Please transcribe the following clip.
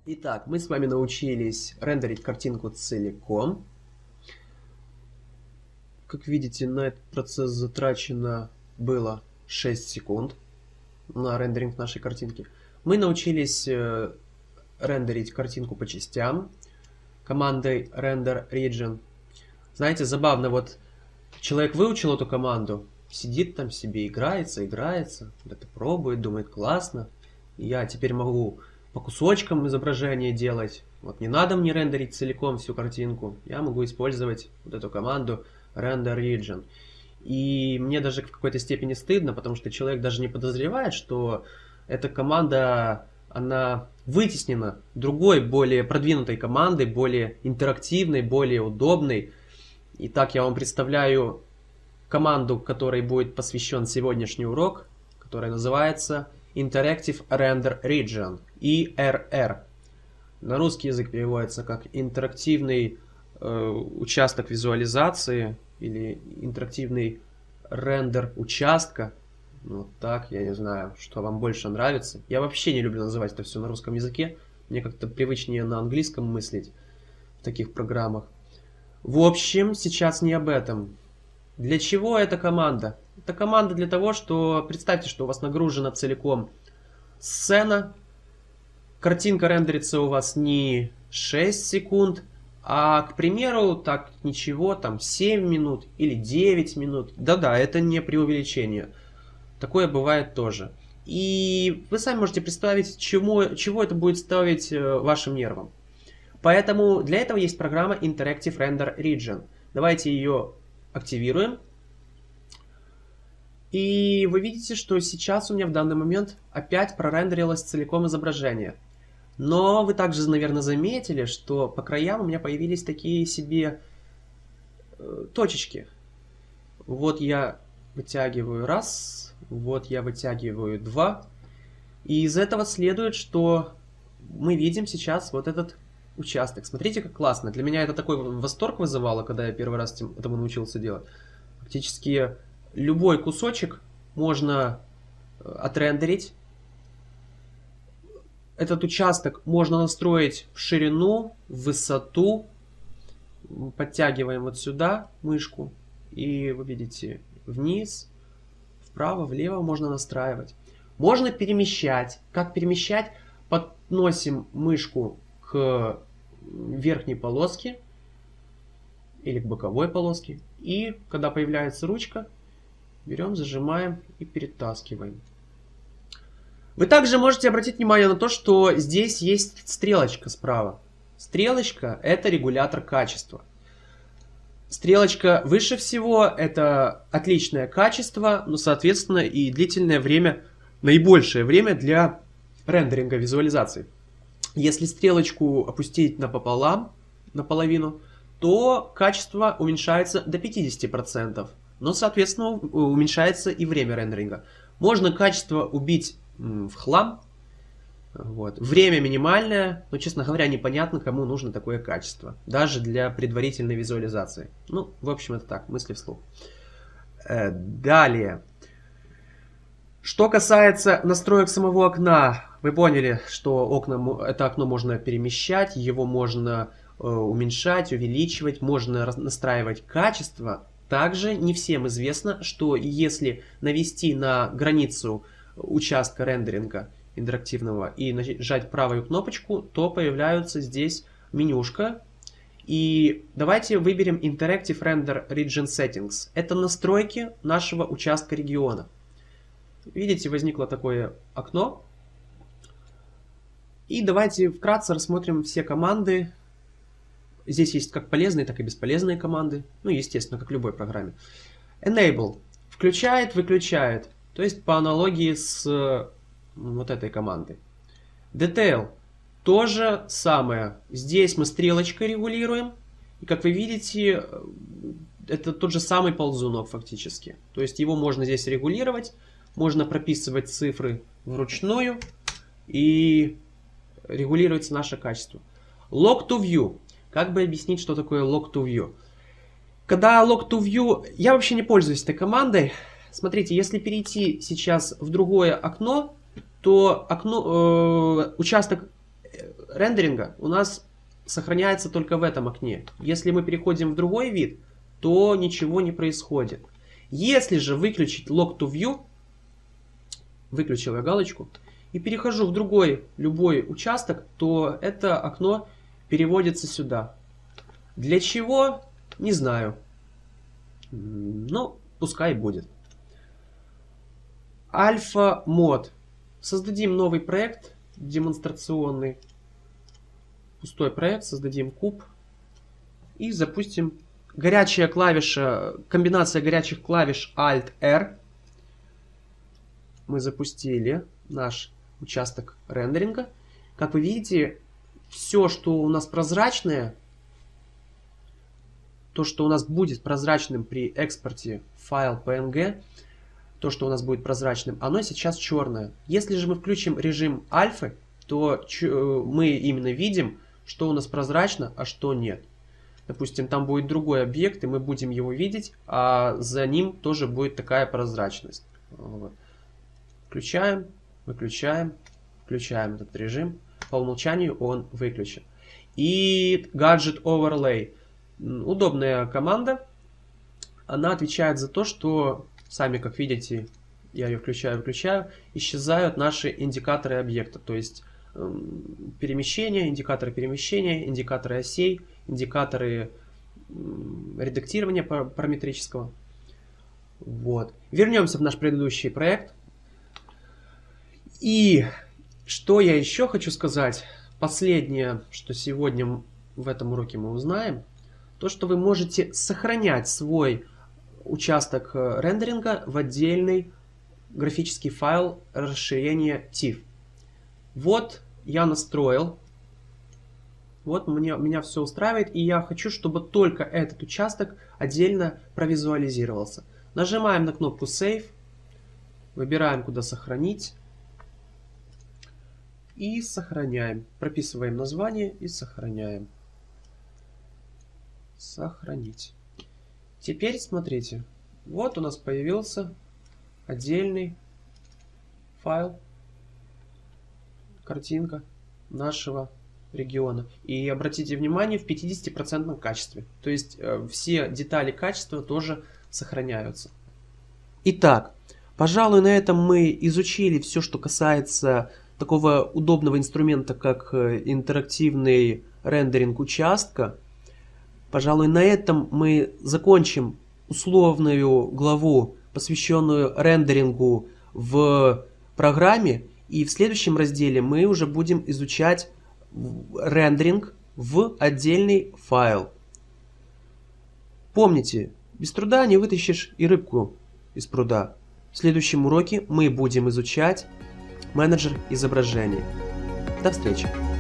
Итак, мы с вами научились рендерить картинку целиком. Как видите, на этот процесс затрачено было 6 секунд на рендеринг нашей картинки. Мы научились рендерить картинку по частям командой render region. Знаете, забавно, вот человек выучил эту команду, сидит там себе, играется, это пробует, думает, классно. Я теперь могу по кусочкам изображения делать. Вот не надо мне рендерить целиком всю картинку. Я могу использовать вот эту команду render region. И мне даже в какой-то степени стыдно, потому что человек даже не подозревает, что эта команда, она вытеснена другой, более продвинутой командой, более интерактивной, более удобной. Итак, я вам представляю команду, которой будет посвящен сегодняшний урок, которая называется Interactive Render Region, IRR. На русский язык переводится как интерактивный участок визуализации или интерактивный рендер участка. Вот так, я не знаю, что вам больше нравится. Я вообще не люблю называть это все на русском языке. Мне как-то привычнее на английском мыслить в таких программах. В общем, сейчас не об этом. Для чего эта команда? Это команда для того, что представьте, что у вас нагружена целиком сцена. Картинка рендерится у вас не 6 секунд, а, к примеру, так ничего, там 7 минут или 9 минут. Да-да, это не преувеличение. Такое бывает тоже. И вы сами можете представить, чего это будет стоить вашим нервам. Поэтому для этого есть программа Interactive Render Region. Давайте ее активируем. И вы видите, что сейчас у меня в данный момент опять прорендерилось целиком изображение. Но вы также, наверное, заметили, что по краям у меня появились такие себе точечки. Вот я вытягиваю раз, вот я вытягиваю два. И из этого следует, что мы видим сейчас вот этот участок. Смотрите, как классно. Для меня это такой восторг вызывало, когда я первый раз этому научился делать. Фактически любой кусочек можно отрендерить. Этот участок можно настроить в ширину, в высоту. Подтягиваем вот сюда мышку. И вы видите, вниз, вправо, влево можно настраивать. Можно перемещать. Как перемещать? Подносим мышку к верхней полоске или к боковой полоске. И когда появляется ручка, берем, зажимаем и перетаскиваем. Вы также можете обратить внимание на то, что здесь есть стрелочка справа. Стрелочка – это регулятор качества. Стрелочка выше всего – это отличное качество, но, соответственно, и длительное время, наибольшее время для рендеринга визуализации. Если стрелочку опустить напополам, наполовину, то качество уменьшается до 50%. Но, соответственно, уменьшается и время рендеринга. Можно качество убить в хлам. Вот. Время минимальное, но, честно говоря, непонятно, кому нужно такое качество. Даже для предварительной визуализации. Ну, в общем, это так, мысли вслух. Далее. Что касается настроек самого окна, вы поняли, что это окно можно перемещать, его можно уменьшать, увеличивать, можно настраивать качество. Также не всем известно, что если навести на границу участка рендеринга интерактивного и нажать правую кнопочку, то появляется здесь менюшка. И давайте выберем Interactive Render Region Settings. Это настройки нашего участка региона. Видите, возникло такое окно. И давайте вкратце рассмотрим все команды. Здесь есть как полезные, так и бесполезные команды. Ну, естественно, как в любой программе. Enable. Включает, выключает. То есть по аналогии с вот этой командой. Detail. То же самое. Здесь мы стрелочкой регулируем. И как вы видите, это тот же самый ползунок фактически. То есть его можно здесь регулировать. Можно прописывать цифры вручную. И регулируется наше качество. Lock to View. Как бы объяснить, что такое Lock to View? Когда Lock to View... Я вообще не пользуюсь этой командой. Смотрите, если перейти сейчас в другое окно, то участок рендеринга у нас сохраняется только в этом окне. Если мы переходим в другой вид, то ничего не происходит. Если же выключить Lock to View, выключил я галочку, и перехожу в другой, любой участок, то это окно переводится сюда. Для чего? Не знаю. Ну, пускай будет. Альфа-мод. Создадим новый проект демонстрационный. Пустой проект, создадим куб. И запустим. Горячая клавиша, комбинация горячих клавиш Alt-R. Мы запустили наш участок рендеринга. Как вы видите, все, что у нас прозрачное, то, что у нас будет прозрачным при экспорте файл PNG, то, что у нас будет прозрачным, оно сейчас черное. Если же мы включим режим альфы, то мы именно видим, что у нас прозрачно, а что нет. Допустим, там будет другой объект, и мы будем его видеть, а за ним тоже будет такая прозрачность. Вот. Включаем, выключаем, включаем этот режим. По умолчанию он выключен. И Gadget Overlay. Удобная команда. Она отвечает за то, что, сами как видите, я ее включаю, выключаю, исчезают наши индикаторы объекта. То есть перемещения, индикаторы осей, индикаторы редактирования параметрического. Вот. Вернемся в наш предыдущий проект. И что я еще хочу сказать, последнее, что сегодня в этом уроке мы узнаем, то, что вы можете сохранять свой участок рендеринга в отдельный графический файл расширения TIFF. Вот я настроил, вот меня все устраивает, и я хочу, чтобы только этот участок отдельно провизуализировался. Нажимаем на кнопку Save, выбираем, куда сохранить. И сохраняем. Прописываем название и сохраняем. Сохранить. Теперь смотрите. Вот у нас появился отдельный файл, картинка нашего региона. И обратите внимание, в 50% качестве. То есть все детали качества тоже сохраняются. Итак, пожалуй, на этом мы изучили все, что касается такого удобного инструмента, как интерактивный рендеринг участка. Пожалуй, на этом мы закончим условную главу, посвященную рендерингу в программе. И в следующем разделе мы уже будем изучать рендеринг в отдельный файл. Помните, без труда не вытащишь и рыбку из пруда. В следующем уроке мы будем изучать менеджер изображений. До встречи!